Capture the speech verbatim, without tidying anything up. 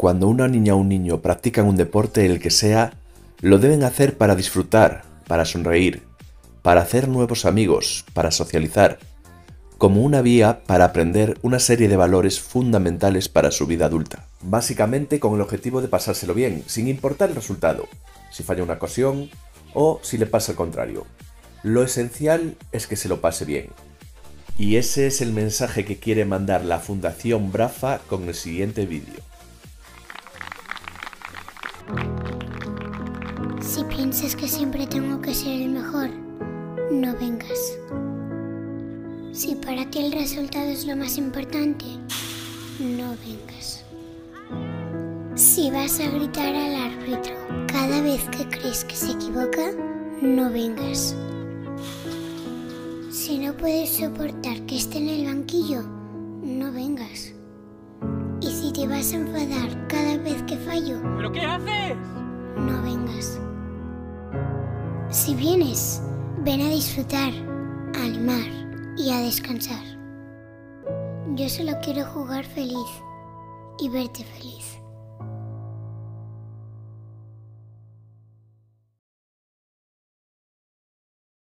Cuando una niña o un niño practican un deporte, el que sea, lo deben hacer para disfrutar, para sonreír, para hacer nuevos amigos, para socializar, como una vía para aprender una serie de valores fundamentales para su vida adulta. Básicamente con el objetivo de pasárselo bien, sin importar el resultado, si falla una ocasión o si le pasa al contrario. Lo esencial es que se lo pase bien. Y ese es el mensaje que quiere mandar la Fundación Brafa con el siguiente vídeo. Si piensas que siempre tengo que ser el mejor, no vengas. Si para ti el resultado es lo más importante, no vengas. Si vas a gritar al árbitro cada vez que crees que se equivoca, no vengas. Si no puedes soportar que esté en el banquillo, no vengas. Y si te vas a enfadar cada vez que fallo, ¿pero qué haces? No vengas. Si vienes, ven a disfrutar, a animar y a descansar. Yo solo quiero jugar feliz y verte feliz.